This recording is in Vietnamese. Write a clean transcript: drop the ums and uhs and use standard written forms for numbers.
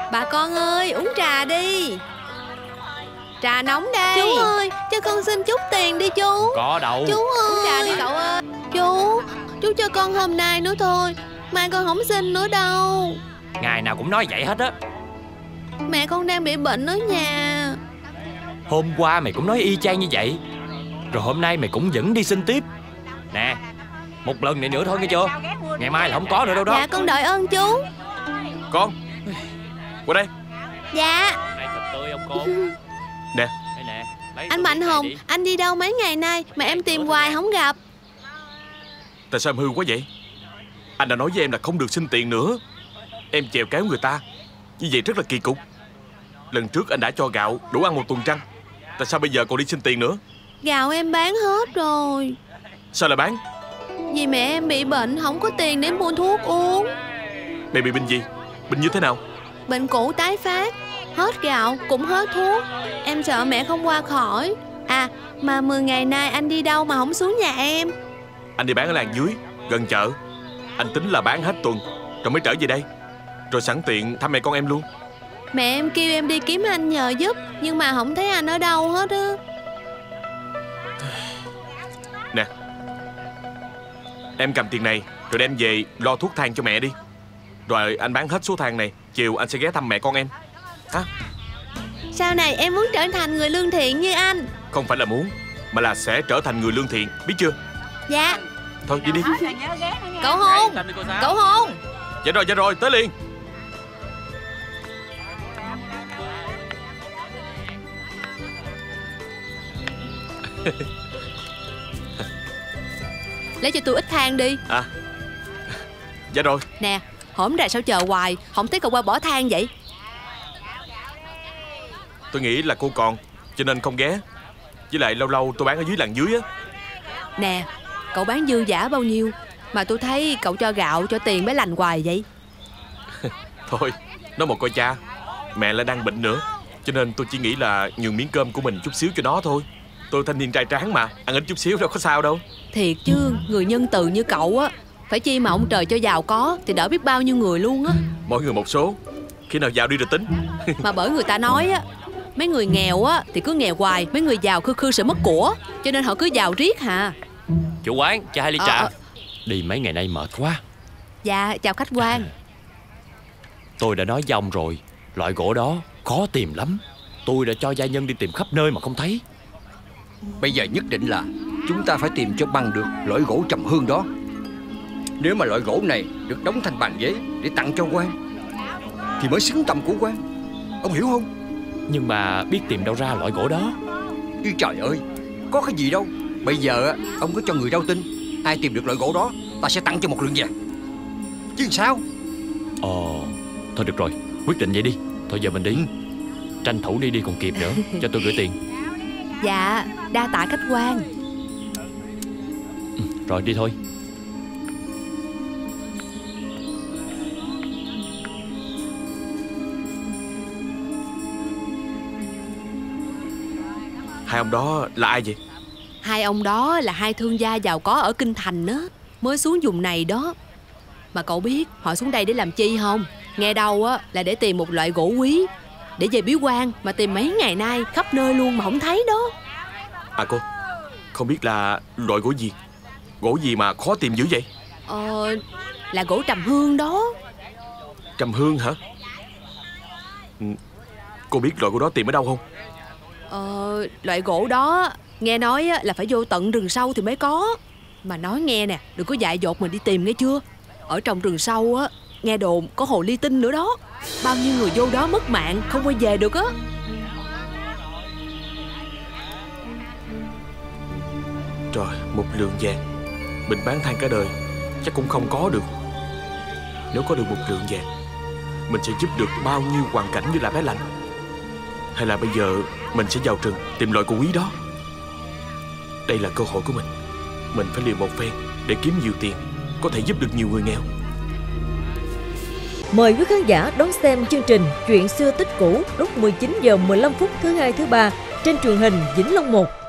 Bà con ơi, uống trà đi. Trà nóng đây. Chú ơi, cho con xin chút tiền đi chú. Có đâu. Chú ơi, Uống trà đi cậu ơi. Chú cho con hôm nay nữa thôi, mai con không xin nữa đâu. Ngày nào cũng nói vậy hết á. Mẹ con đang bị bệnh ở nhà. Hôm qua mày cũng nói y chang như vậy, rồi hôm nay mày cũng vẫn đi xin tiếp. Nè, một lần này nữa thôi nghe chưa. Ngày mai là không có nữa đâu đó. Dạ con đợi ơn chú. Con qua đây. Dạ. Này thật tươi không cô? Nè. Đây nè, lấy Anh Mạnh Hùng, anh đi đâu mấy ngày nay mà em tìm hoài không gặp? Tại sao em hư quá vậy? Anh đã nói với em là không được xin tiền nữa. Em chèo kéo người ta như vậy rất là kỳ cục. Lần trước anh đã cho gạo đủ ăn một tuần trăng, tại sao bây giờ còn đi xin tiền nữa? Gạo em bán hết rồi. Sao lại bán? Vì mẹ em bị bệnh, không có tiền để mua thuốc uống. Mẹ bị bệnh gì? Bệnh như thế nào? Bệnh cũ tái phát. Hết gạo cũng hết thuốc. Em sợ mẹ không qua khỏi. À mà 10 ngày nay anh đi đâu mà không xuống nhà em? Anh đi bán ở làng dưới, gần chợ. Anh tính là bán hết tuần rồi mới trở về đây, rồi sẵn tiện thăm mẹ con em luôn. Mẹ em kêu em đi kiếm anh nhờ giúp, nhưng mà không thấy anh ở đâu hết á. Nè, em cầm tiền này rồi đem về lo thuốc thang cho mẹ đi. Rồi anh bán hết số thang này, chiều anh sẽ ghé thăm mẹ con em. Hả? Sau này em muốn trở thành người lương thiện như anh. Không phải là muốn, mà là sẽ trở thành người lương thiện, biết chưa? Dạ. Thôi đi đi. Cậu Hôn, cậu Hôn. Dạ rồi, tới liền. Lấy cho tôi ít than đi. À, dạ rồi. Nè, hổm rày sao chờ hoài, không thấy cậu qua bỏ than vậy? Tôi nghĩ là cô còn, cho nên không ghé. Với lại lâu lâu tôi bán ở dưới làng dưới á. Nè, cậu bán dư giả bao nhiêu mà tôi thấy cậu cho gạo cho tiền mới lành hoài vậy? Thôi, nói một coi cha, mẹ lại đang bệnh nữa, cho nên tôi chỉ nghĩ là nhường miếng cơm của mình chút xíu cho nó thôi. Tôi thanh niên trai tráng mà, ăn ít chút xíu đâu có sao đâu. Thiệt chứ, người nhân từ như cậu á, phải chi mà ông trời cho giàu có thì đỡ biết bao nhiêu người luôn á. Mỗi người một số, khi nào giàu đi rồi tính. Mà bởi người ta nói á, mấy người nghèo á thì cứ nghèo hoài, mấy người giàu khư sẽ mất của, cho nên họ cứ giàu riết hà. Chủ quán, cho 2 ly trà. Đi mấy ngày nay mệt quá. Dạ, chào khách quan. Tôi đã nói với ông rồi, loại gỗ đó khó tìm lắm. Tôi đã cho gia nhân đi tìm khắp nơi mà không thấy. Bây giờ nhất định là chúng ta phải tìm cho bằng được loại gỗ trầm hương đó. Nếu mà loại gỗ này được đóng thành bàn giấy để tặng cho quan thì mới xứng tầm của quan. Ông hiểu không? Nhưng mà biết tìm đâu ra loại gỗ đó. Ý trời ơi, có cái gì đâu. Bây giờ ông cứ cho người rao tin, ai tìm được loại gỗ đó ta sẽ tặng cho một lượng vàng. Chứ sao? Thôi được rồi, quyết định vậy đi. Thôi giờ mình đi. Tranh thủ đi còn kịp nữa. Cho tôi gửi tiền. Dạ, đa tạ khách quan. Rồi đi thôi. Hai ông đó là ai vậy? Hai ông đó là hai thương gia giàu có ở Kinh Thành á, mới xuống vùng này đó. Mà cậu biết họ xuống đây để làm chi không? Nghe đâu á là để tìm một loại gỗ quý để về biếu quan, mà tìm mấy ngày nay khắp nơi luôn mà không thấy đó. À cô, không biết là loại gỗ gì? Gỗ gì mà khó tìm dữ vậy? Là gỗ trầm hương đó. Trầm hương hả? Cô biết loại gỗ đó tìm ở đâu không? Loại gỗ đó nghe nói là phải vô tận rừng sâu thì mới có. Mà nói nghe nè, đừng có dại dột mình đi tìm nghe chưa. Ở trong rừng sâu á, nghe đồn có hồ ly tinh nữa đó. Bao nhiêu người vô đó mất mạng, không quay về được á. Trời, 1 lượng vàng mình bán than cả đời chắc cũng không có được. Nếu có được 1 lượng vàng, mình sẽ giúp được bao nhiêu hoàn cảnh như là bé Lành. Hay là bây giờ mình sẽ vào rừng tìm loại gỗ quý đó. Đây là cơ hội của mình. Mình phải liều một phen để kiếm nhiều tiền, có thể giúp được nhiều người nghèo. Mời quý khán giả đón xem chương trình Chuyện xưa tích cũ lúc 19 giờ 15 phút thứ Hai, thứ Ba trên truyền hình Vĩnh Long 1.